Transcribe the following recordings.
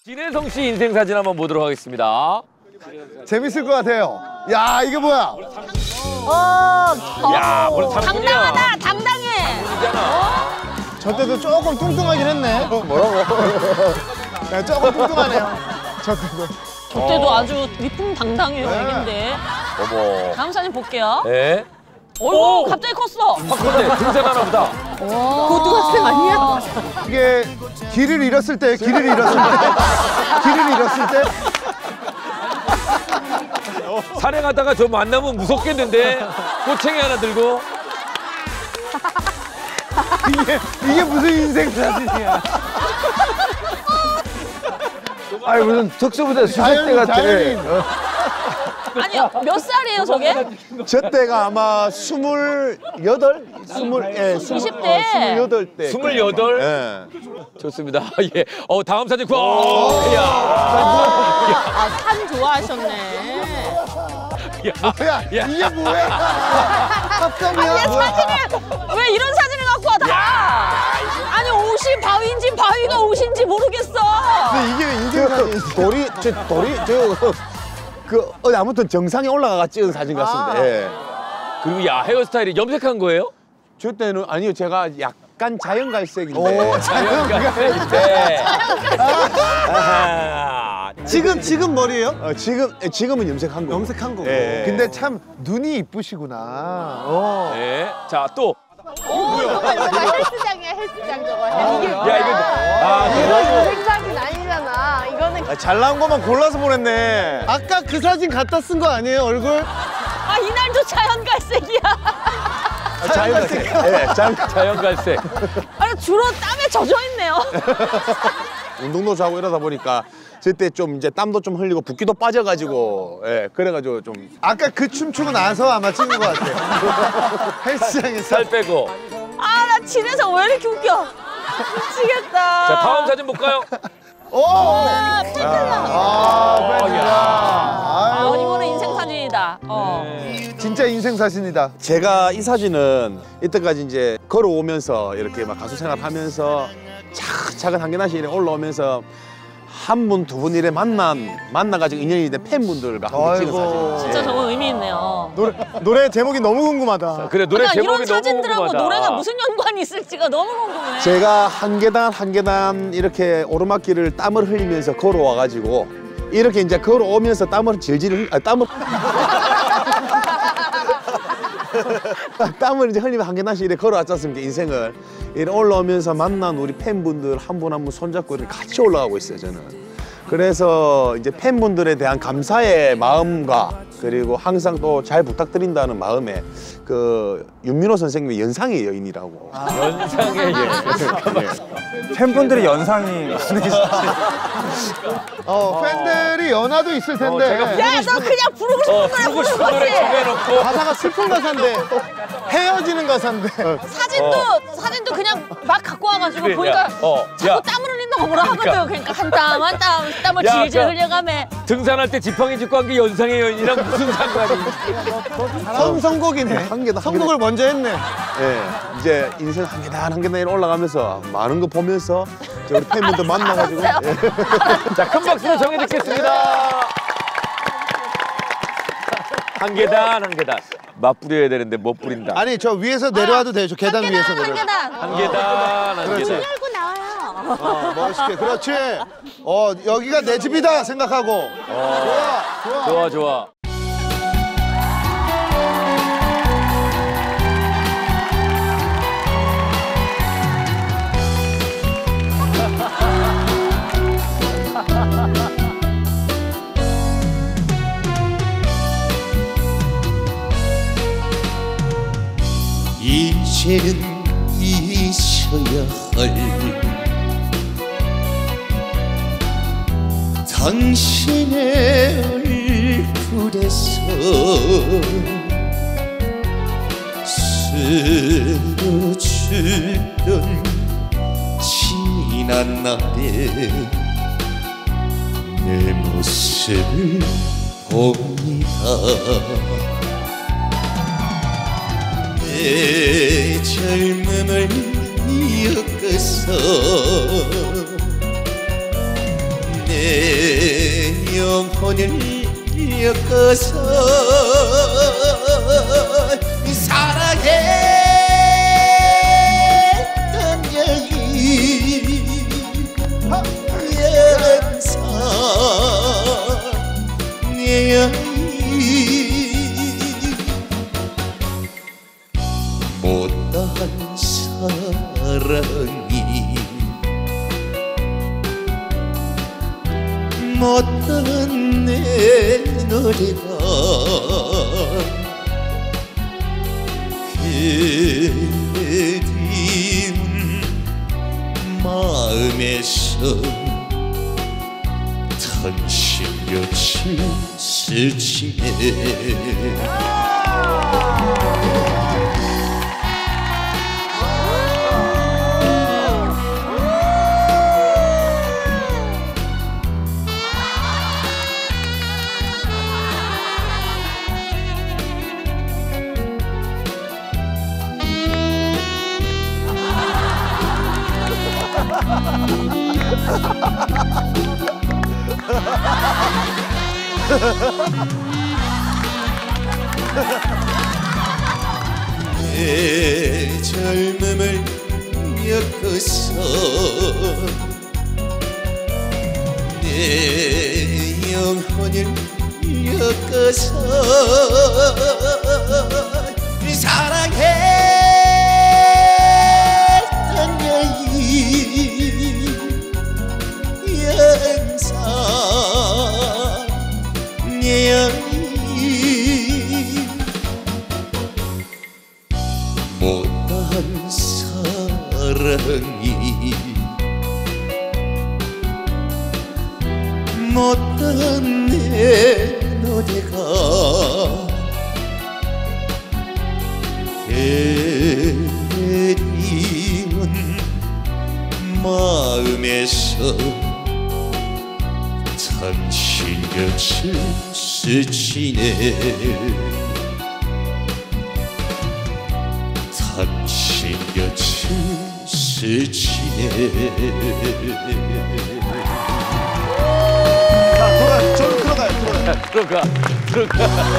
진혜성 씨 인생 사진 한번 보도록 하겠습니다. 재밌을 것 같아요. 야, 이게 뭐야? 야, 오늘 당분이야. 당당하다, 당당해. 저 때도 조금 뚱뚱하긴 했네. 뭐라고? 야, 조금 뚱뚱하네요. 저 때도. 저때도 아주 위풍당당해요, 애긴데. 어머. 다음 사진 볼게요. 네. 어이구, 갑자기 컸어. 확 컸네. 등산하나 보다. 고등학생 아니야? 이게 길을 잃었을 때, 길을 잃었을 때. 산에 가다가 저 만나면 무섭겠는데. 꼬챙이 하나 들고. 이게 무슨 인생 사진이야. 아니 무슨 특수부대 수색대 같아. 아니요, 몇 살이에요, 저게? 저 때가 아마 28? 20대. 28때. 28? 예. 좋습니다. 예. 다음 사진 구. 야. 아, 산 좋아하셨네. 뭐야? 이게 뭐야? 합성이야? 아니, 사진을 왜 이런 사진을 갖고 와, 다? 아니, 옷이 바위인지 바위가 옷인지 모르겠어. 근데 이게 왜 인생 사진? 아무튼 정상에 올라가가 찍은 사진 같습니다. 예. 그리고 야, 헤어스타일이 염색한 거예요? 저 때는 아니요, 제가 약간 자연갈색인데. 오, 자연갈색인데. 지금 머리예요? 지금은 염색한 거. 염색한 거고. 예. 근데 참 눈이 이쁘시구나. 네. 자, 또. 헬스장이야, 헬스장 저거. 이게 야, 이거. 이거 인생 사진 아니잖아. 이거는 잘 나온 것만 골라서 보냈네. 아까 그 사진 갖다 쓴 거 아니에요, 얼굴? 아, 이날도 자연갈색이야. 자연갈색. 네, 자연갈색. 아니, 주로 땀에 젖어 있네요. 운동도 하고 이러다 보니까 그때 좀 이제 땀도 좀 흘리고 붓기도 빠져가지고, 예, 그래가지고 좀. 아까 그 춤추고 나서 아마 찍은 것 같아요. 헬스장에서. 살 빼고. 아, 나 진해서 왜 이렇게 웃겨. 미치겠다. 자, 다음 사진 볼까요? 오! 아, 팬들라. 야. 이거는 인생 사진이다. 진짜 인생 사진이다. 제가 이 사진은 이때까지 이제 걸어오면서 이렇게 막 가수 생활하면서 차근차근 한 개씩 이렇게 올라오면서 한 분, 두 분 이래 만나가지고 인연이 된 팬분들과 함께 찍은 사진. 진짜 저거 의미 있네요. 노래 제목이 너무 궁금하다. 그래, 노래 제목이 이런 너무 사진들하고 궁금하다. 노래가 무슨 연관이 있을지가 너무 궁금해. 제가 한 계단 이렇게 오르막길을 땀을 흘리면서 걸어와가지고 이렇게 이제 걸어오면서 땀을 땀을 이제 흘리면 한 계단씩 이렇게 걸어왔지 않습니까, 인생을. 이렇게 올라오면서 만난 우리 팬분들 한 분 한 분 손잡고 이렇게 같이 올라가고 있어요, 저는. 그래서 이제 팬분들에 대한 감사의 마음과 그리고 항상 또 잘 부탁드린다는 마음에 그 윤민호 선생님의 연상의 여인이라고. 연상의 팬분들이 연상이 많으시지. 팬들이 연하도 있을 텐데. 야, 너 그냥 부르고 싶은 노래 부르고 부르는 싶은 노래 거지. 정해놓고. 가사가 슬픈 가사인데 헤어지는 가사인데. 사진도 그냥 막 갖고 와가지고 그래, 보니까 야, 자꾸 야. 땀을 흘린다고 뭐라 하거든. 그러니까 한 땀 한 땀을 야, 질질 그- 흘려가며. 등산할 때 지팡이 짚고 한 게 연상의 여인이랑 무슨 상관이? 선곡이네. 선곡을 먼저 했네. 예, 이제 인생 한 계단 올라가면서 많은 거 보면서 우리 팬분들 만나가지고. 알았어요. 자, 큰 박수로 정해 듣겠습니다. 한 계단. 맞부려야 되는데 못 부린다. 아니, 저 위에서 내려와도 돼요. 저 계단 위에서 한 내려와. 계단. 한 계단. 그렇지. 열고 나와요. 멋있게. 그렇지. 여기가 내 집이다 생각하고. 좋아. 이제는 잊어야 할 당신의 얼굴에서 스며주던 지난 날에 내 모습을 봅니다. 내 젊음을 엮어서 내 영혼을 엮어서 사랑했던 여인 영상 내 여인 못다한 사랑이 못다한 내 노래가 그리운 마음에서 당신같이 스치네 내 젊음을 엮어서 내 영혼을 엮어서 사랑했던 여인 영상 내 여인 못다한 사랑이 못다한 내 노래가 그리운 마음에서 당신같이 스치네 당신같이 스치네 자, 저는 들어가요. 들어가.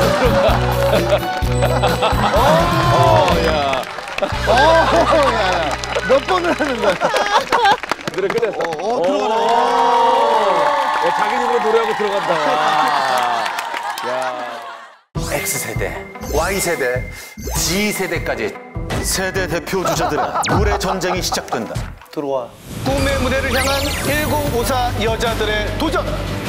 야. 몇 번을 하는 거야? 그래, 끝냈어. 들어가네. 자기 집으로 노래하고 들어간다. 야. X세대, Y세대, G세대까지 세대 대표 주자들의 노래 전쟁이 시작된다. 들어와. 꿈의 무대를 향한 1954 여자들의 도전.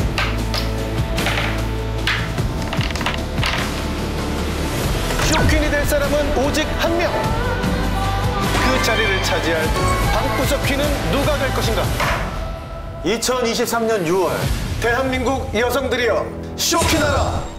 쇼퀸이 될 사람은 오직 한 명. 그 자리를 차지할 방구석 퀸은 누가 될 것인가? 2023년 6월 대한민국 여성들이여 쇼퀸하라.